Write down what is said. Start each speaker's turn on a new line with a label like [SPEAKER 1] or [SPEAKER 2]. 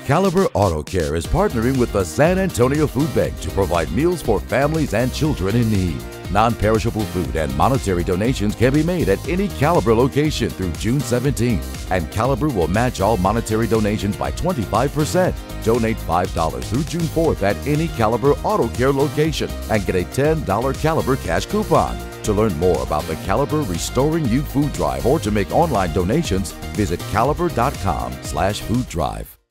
[SPEAKER 1] Caliber Auto Care is partnering with the San Antonio Food Bank to provide meals for families and children in need. Non-perishable food and monetary donations can be made at any Caliber location through June 17th, and Caliber will match all monetary donations by 25%. Donate $5 through June 4th at any Caliber Auto Care location and get a $10 Caliber cash coupon. To learn more about the Caliber Restoring You Food Drive or to make online donations, visit caliber.com/food drive.